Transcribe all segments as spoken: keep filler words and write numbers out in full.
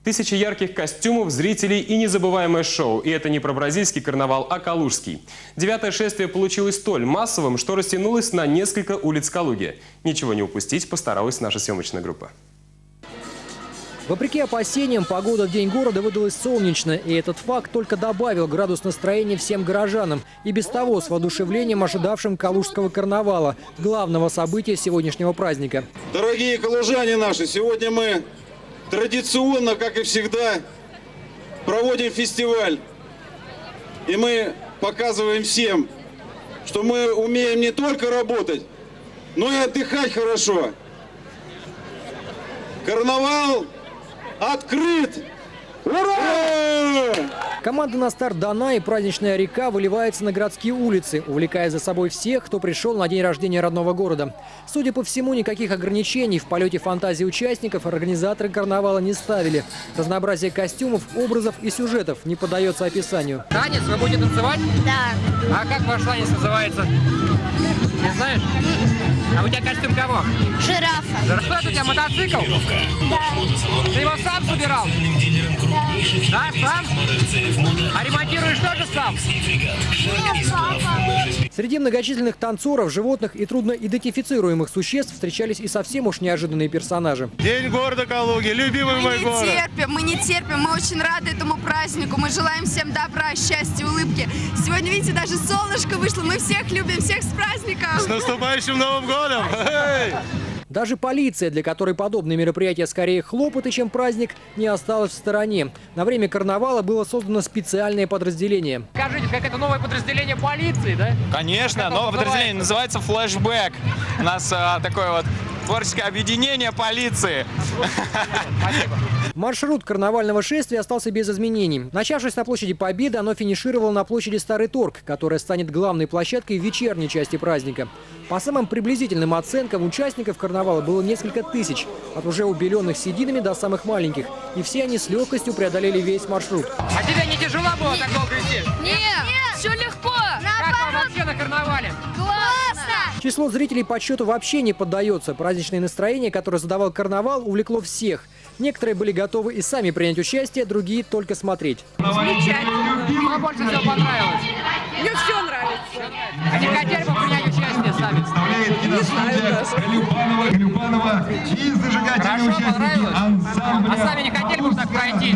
Тысячи ярких костюмов, зрителей и незабываемое шоу. И это не про бразильский карнавал, а калужский. Девятое шествие получилось столь массовым, что растянулось на несколько улиц Калуги. Ничего не упустить постаралась наша съемочная группа. Вопреки опасениям, погода в день города выдалась солнечная, и этот факт только добавил градус настроения всем горожанам, и без того с воодушевлением ожидавшим калужского карнавала, главного события сегодняшнего праздника. Дорогие калужане наши, сегодня мы традиционно, как и всегда, проводим фестиваль. И мы показываем всем, что мы умеем не только работать, но и отдыхать хорошо. Карнавал открыт! Ура! Команда на старт дана, и праздничная река выливается на городские улицы, увлекая за собой всех, кто пришел на день рождения родного города. Судя по всему, никаких ограничений в полете фантазии участников организаторы карнавала не ставили. Разнообразие костюмов, образов и сюжетов не поддается описанию. Танец? Вы будете танцевать? Да. А как ваш танец называется? Не знаешь? А у тебя костюм кого? Жирафа. Что это у тебя, мотоцикл? Да. Ты его сам собирал? Да. Да, сам? А ремонтируешь тоже сам? Нет, папа. Среди многочисленных танцоров, животных и трудно идентифицируемых существ встречались и совсем уж неожиданные персонажи. День города Калуги, любимый Мы мой не город. терпим, мы не терпим, мы очень рады этому празднику, мы желаем всем добра, счастья, улыбки. Сегодня, видите, даже солнышко вышло, мы всех любим, всех с праздником! С наступающим Новым годом! Даже полиция, для которой подобные мероприятия скорее хлопоты, чем праздник, не осталась в стороне. На время карнавала было создано специальное подразделение. Скажите, как это новое подразделение полиции, да? Конечно, Как новое оно подразделение называется «Флэшбэк». У нас а, такое вот творческое объединение полиции. Спасибо. Маршрут карнавального шествия остался без изменений. Начавшись на площади Победы, оно финишировало на площади Старый Торг, которая станет главной площадкой в вечерней части праздника. По самым приблизительным оценкам, участников карнавала было несколько тысяч, от уже убеленных сединами до самых маленьких. И все они с легкостью преодолели весь маршрут. А тебе не тяжело было так долго идти? Нет, все легко! Как вам вообще на карнавале? Классно! Число зрителей подсчету вообще не поддается. Праздничное настроение, которое задавал карнавал, увлекло всех. Некоторые были готовы и сами принять участие, другие только смотреть. Замечательно. Что больше всего понравилось? Мне все нравится. А не хотели бы принять участие сами? Не знаю даже. Любанова и зажигательные Хорошо, понравилось? ансамбля. А сами не хотели бы так пройтись?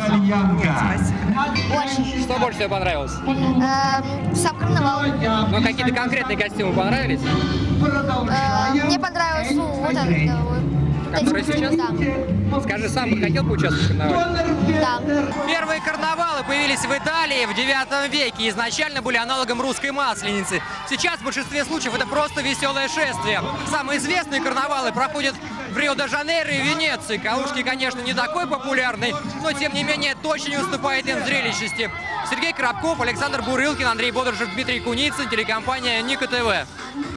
Очень. Что больше всего понравилось? Эм, сам карнавал. Ну, какие-то конкретные костюмы понравились? Эм, мне понравилось, ну, вот этот. э, вот Который эти- сейчас? Да. Скажи, сам бы хотел бы участвовать в карнавале? Да. Первые карнавалы появились в Италии в девятом веке и изначально были аналогом русской масленицы. Сейчас в большинстве случаев это просто веселое шествие. Самые известные карнавалы проходят в Рио-де-Жанейро и Венеции. Калужский, конечно, не такой популярный, но тем не менее точно не уступает им в зрелищности. Сергей Коробков, Александр Бурылкин, Андрей Бодрышев, Дмитрий Куницын, телекомпания Ника ТВ.